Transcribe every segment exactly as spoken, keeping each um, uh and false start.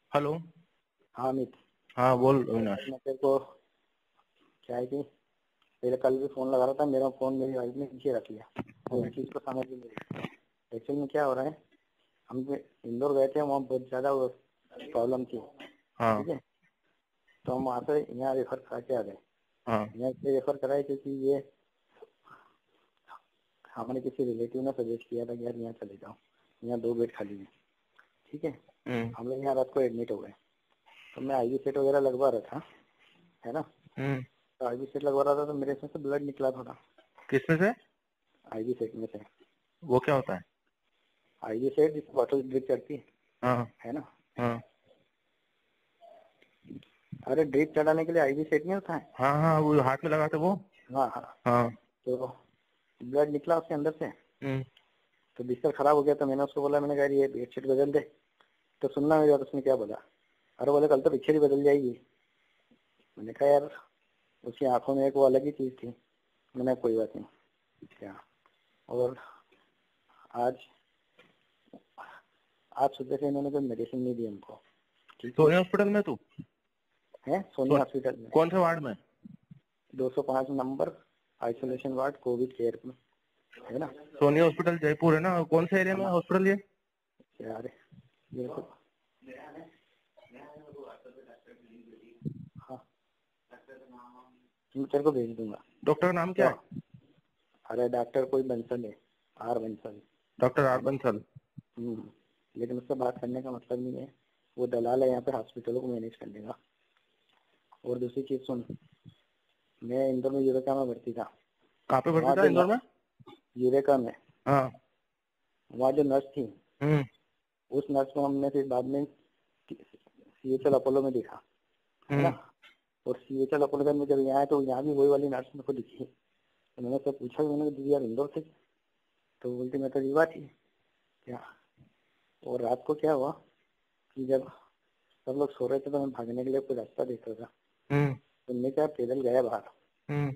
Hello. हाँ अमित। हाँ बोल यार अविनाश। मैं तेरे को क्या है कि तेरे कल भी फोन लगा रहा था, मेरा फोन मेरी वाइफ ने पीछे रख लिया और मैं चीज को समझ ही नहीं रही। एक्चुअल में क्या हो रहा है, हम जो इंदौर गए थे वहाँ बहुत ज्यादा प्रॉब्लम थी। हाँ। ठीक है, तो हम वहाँ से यहाँ रेफर करा के आ गए। हाँ। यहाँ इसलिए रेफर कराए क्योंकि ये हमारे किसी रिलेटिव ने सजेस्ट किया था कि यार यहाँ चले जाओ, यहाँ दो बेड खाली है। ठीक है, हम्म। हम लोग यहाँ रात को एडमिट हो गए। तो मैं आईवी सेट वगैरह लगवा रहा था, है ना। हम्म। तो आईवी सेट लगवा रहा था तो मेरे इसमें से ब्लड निकला थोड़ा, किसमें से? आईवी सेट में से। वो क्या होता है? आईवी सेट जिस बॉटल ड्रिप चढ़ती है हाँ। है ना। हाँ। अरे ड्रिप चढ़ाने के लिए आईवी सेट नहीं होता है। हाँ। हाँ वो हाथ में लगाते वो। हाँ हाँ। हाँ। तो ब्लड निकला उसके अंदर से। हम्म। तो बिस्तर खराब हो गया, तो मैंने उसको बोला, मैंने कहा ये बेडशीट बदल दे। तो सुनना मेरी बात, उसने क्या बोला, अरे बोले कल तो पिक्चर ही बदल जाएगी। मैंने कहा यार उसकी आंखों में एक वो अलग ही चीज थी। मैंने कोई बात नहीं क्या। और आज आज सुबह से इन्होंने कोई मेडिसिन नहीं दी हमको। ठीक है, सोनी हॉस्पिटल में तू? है सोनी सो, हॉस्पिटल में कौन से वार्ड में? दो सौ पाँच number isolation ward covid care में, है ना। सोनी हॉस्पिटल जयपुर है ना? कौन से एरिया में हम हॉस्पिटल ये? यार ये तो हाँ, मैं तेरे को भेज दूंगा। डॉक्टर का नाम क्या तो है? अरे डॉक्टर कोई बंसल है, आर बंसल, डॉक्टर आर है ना। बंसल। हम्म, लेकिन उससे बात करने का मतलब नहीं है, वो दलाल है यहाँ पे हॉस्पिटलों को मैनेज करने का। और दूसरी चीज सुन, मैं इंदौर में यूरेका में भर्ती था। कहाँ पे भर्ती वहाँ था जो इंदौर न, में? यूरेका में हाँ। वहाँ जो नर्स थी, हम्म। उस नर्स को हमने फिर बाद में सीएचएल अपोलो में देखा, है ना। हम्म। और सीएचएल अपोलो में जब यहाँ आए तो यहाँ भी वही वाली नर्स मेरे को दिखी। तो मैंने उससे पूछा, मैंने कहा दीदी यार इंदौर से? तो बोलती मैं तो रीवा थी क्या। और रात को क्या हुआ कि जब सब लोग सो रहे थे तो मैं भागने के लिए कोई रास्ता देख रहा था। हम्म। तो मैं क्या पैदल गया बाहर। हम्म।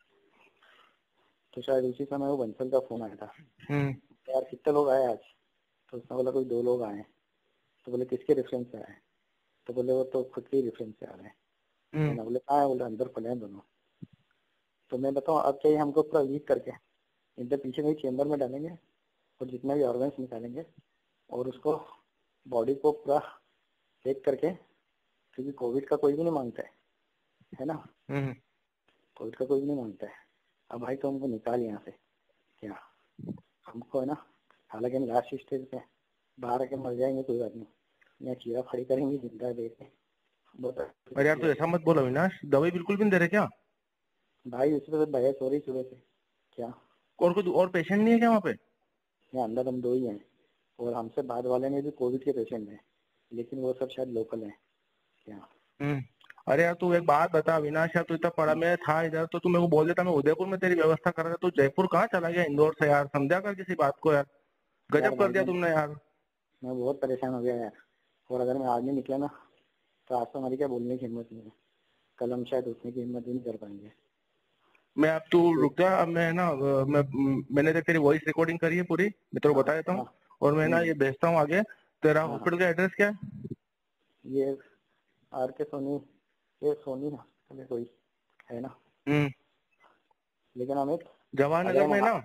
तो शायद उसी समय वो बंसल का फोन आया था, हम्म। यार कितने लोग आए आज। तो उसने बोला कोई दो लोग आए। तो बोले किसके रेफरेंस से आए। तो बोले वो तो खुद के रेफरेंस से आ रहे हैं, है हम्म। ना। बोले कहाँ है, बोले अंदर पड़े हैं दोनों। तो मैं बताऊँ अब क्या, हमको पूरा वीक करके इधर पीछे कहीं चेम्बर में डालेंगे और जितना भी ऑर्गन्स निकालेंगे और उसको बॉडी को पूरा चेक करके, क्योंकि कोविड का कोई भी नहीं मांगता है है ना। हम्म। कोविड का कोई भी नहीं मांगता है। अब भाई तो हमको निकाल यहाँ से क्या, हमको है ना। हालांकि हम लास्ट स्टेज पे हैं, बाहर आके मर जाएंगे कोई बात नहीं, यहाँ चीरा फाड़ी करेंगे जिंदा दे के। बहुत अरे यार अच्छी तू है। ऐसा मत बोल अविनाश, दवाई बिल्कुल भी नहीं दे रहे क्या? भाई उस पर बहस हो रही सुबह से क्या। और कोई और पेशेंट नहीं है क्या वहाँ पे? यहाँ अंदर हम दो ही हैं, और हमसे बाद वाले में भी कोविड के पेशेंट हैं, लेकिन वो सब शायद लोकल हैं क्या। हम्म। अरे यार तू एक बात बता अविनाश, यार तू इतना पढ़ा, मैं था इधर तो तू मेरे को बोल देता, मैं उदयपुर में तेरी व्यवस्था कर रहा था। तू जयपुर कहाँ चला गया इंदौर से? यार समझा कर किसी बात को यार। यार गजब कर भाई दिया मैं तुमने यार। मैं बहुत परेशान हो गया यार। और अगर मैं आज नहीं निकला ना, तो आज तो हमारी क्या बोलने की हिम्मत नहीं है, कल हम शायद उठने की हिम्मत भी नहीं कर पाएंगे। मैं अब तू ये- रुक जा, अब मैं ना अ, मैं मैंने देख तेरी वॉइस रिकॉर्डिंग करी है पूरी, मैं तेरे को हाँ बता देता हूँ। हाँ। और मैं ना हम्म, ये भेजता हूँ आगे। तेरा हाँ हाँ। हॉस्पिटल का एड्रेस क्या है? ये आर के सोनी, ये सोनी हॉस्पिटल है कोई, है ना। हम्म। लेकिन अमित, अगर जवाहरनगर हम में आ- ना?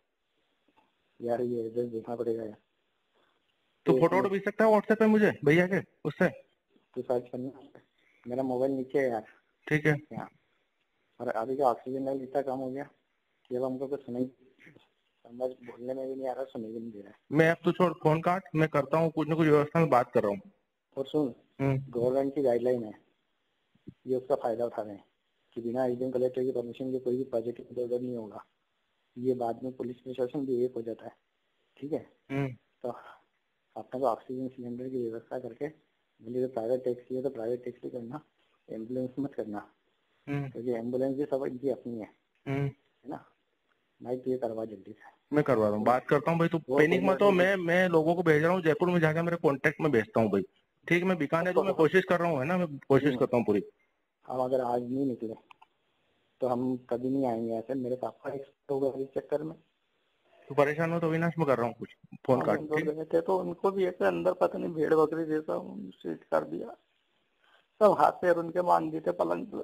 यार ये एड्रेस देखना पड़ेगा यार। तो एक फोटो वोटो मिनट, भेज सकता है व्हाट्सएप पे मुझे भैया के उससे? तू सर्च करना, मेरा मोबाइल नीचे है यार ठीक है। यहाँ। और अभी का ऑक्सीजन लेवल इतना कम हो गया कि अब हमको कुछ सुनाई, समझ बोलने में भी नहीं आ रहा, सुनाई भी नहीं दे रहा है। मैं अब तू छोड़, फोन काट, मैं करता हूँ कुछ ना कुछ व्यवस्था में बात कर रहा हूँ। और सुन, हम्म। गवर्नमेंट की गाइडलाइन है, ये उसका फायदा उठा रहे हैं कि बिना एसडीएम कलेक्टर की परमिशन के कोई भी पॉजिटिव ऑर्डर नहीं होगा। ये बाद में पुलिस प्रशासन भी एक हो जाता है। ठीक है, हम्म। तो अपने को ऑक्सीजन सिलेंडर की व्यवस्था करके, बोलिए प्राइवेट टैक्सी है तो प्राइवेट टैक्सी करना, एम्बुलेंस मत करना, हम्म। क्योंकि एम्बुलेंस भी सब इनकी अपनी है हम्म। है ना। भाई तो ये करवा जल्दी से। मैं करवा रहा हूँ, और बात करता हूँ भाई, तू और पैनिक कोई मत हो। अगर मैं मैं लोगों को भेज रहा हूँ जयपुर में, जाकर मेरे कांटेक्ट में भेजता हूँ भाई। ठीक है, मैं बीकानेर हूँ, मैं कुछ, कोशिश कर रहा हूँ, है ना, मैं कोशिश करता हूँ पूरी। हम अगर आज नहीं निकले तो हम कभी नहीं आएंगे ऐसे। मेरे पापा एक हो गए इस चक्कर में, तो परेशान हो तो अविनाश में कर रहा हूँ कुछ, फोन हम काट, इंदौर ठीक। गए थे तो उनको भी ऐसे अंदर पता नहीं भेड़ बकरी जैसा सीट कर दिया, सब हाथ पैर उनके बांध दिए थे पलंग पे।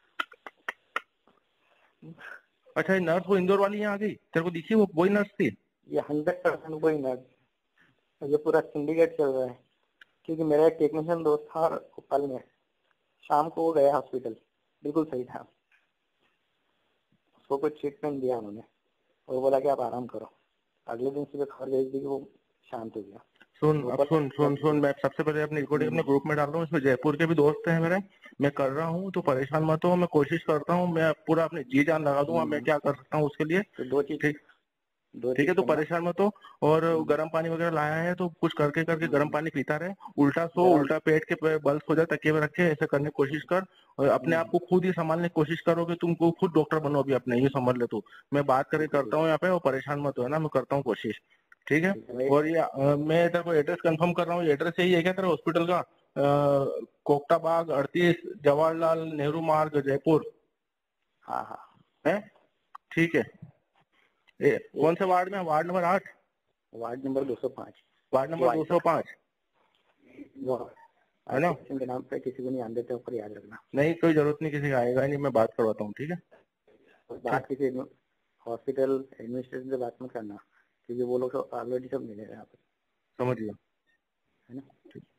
अच्छा, ये नर्स वो इंदौर वाली यहाँ आ गई, तेरे को दिखी वो वही नर्स थी? ये हंड्रेड परसेंट कोई ना, ये पूरा सिंडिकेट चल रहा है। क्योंकि मेरा एक टेक्नीशियन दोस्त था भोपाल में, शाम को वो गया हॉस्पिटल, बिल्कुल सही था, उसको कुछ ट्रीटमेंट दिया उन्होंने और बोला कि आप आराम करो, अगले दिन सुबह खबर भेज दी कि वो शांत हो गया। सुन अब भोपाल सुन सुन सुन, मैं सबसे पहले अपनी रिकॉर्डिंग अपने ग्रुप में डाल रहा हूँ, इसमें जयपुर के भी दोस्त हैं मेरे, मैं कर रहा हूँ तो परेशान मत हो, मैं कोशिश करता हूँ, मैं पूरा अपनी जी जान लगा दूंगा, मैं क्या कर सकता हूँ उसके लिए, तो दो चीज ठीक। दो ठीक चीज है, तो करना। परेशान मत हो। और गर्म पानी वगैरह लाया है तो कुछ करके करके गर्म पानी पीता रहे, उल्टा सो, जरा उल्टा पेट के पे बल सो जाए, तकिए में रखे, ऐसे करने की कोशिश कर। और अपने आप को खुद ही संभालने की कोशिश करो कि तुमको खुद डॉक्टर बनो अभी अपने, ये समझ ले तू। मैं बात करके करता हूँ यहाँ पे, और परेशान मत हो, है ना, मैं करता हूँ कोशिश, ठीक है। ठीक है भाई। और ये अ, मैं तेरे को एड्रेस कंफर्म कर रहा हूँ, एड्रेस यही है क्या तेरा हॉस्पिटल का? अ, कोकटा बाग अड़तीस, जवाहरलाल नेहरू मार्ग, जयपुर, हाँ हाँ, है? ठीक है। ए, कौन एक से वार्ड में? वार्ड नंबर आठ? वार्ड नंबर दो सौ पाँच। वार्ड नंबर वाइट दो सौ पाँच, वो है ना? आरटीएसएम के नाम पे किसी को नहीं आने देते, ऊपर याद रखना। नहीं, कोई जरूरत नहीं, किसी का आएगा ही नहीं, मैं बात करवाता हूँ, ठीक है। और ठीक, बात किसी हॉस्पिटल एडमिनिस्ट्रेशन से बात मत करना, क्योंकि वो लोग ऑलरेडी सब मिले हैं यहाँ पे, समझ गया। है ना।